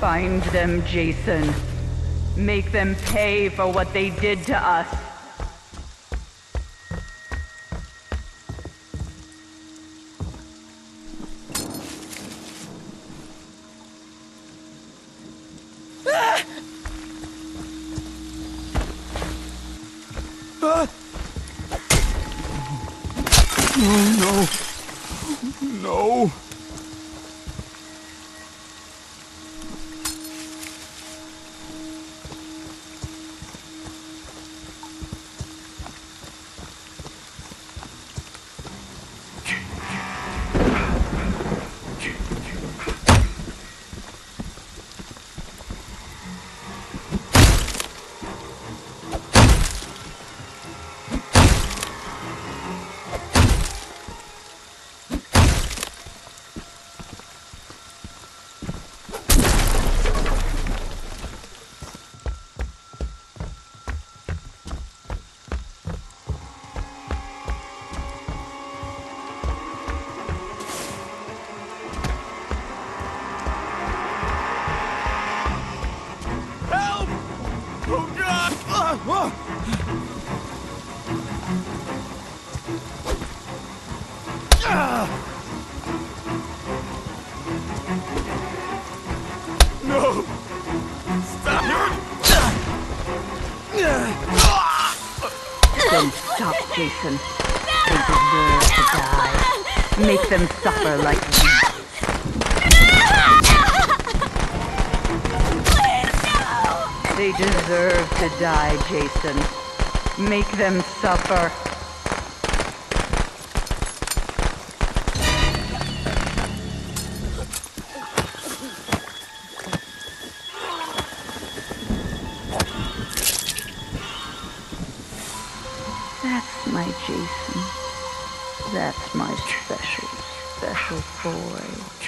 Find them, Jason. Make them pay for what they did to us. No. No. No! Stop! Don't stop, Jason. They deserve to die. Make them suffer like we. They deserve to die, Jason. Make them suffer. That's my Jason. That's my special, special boy.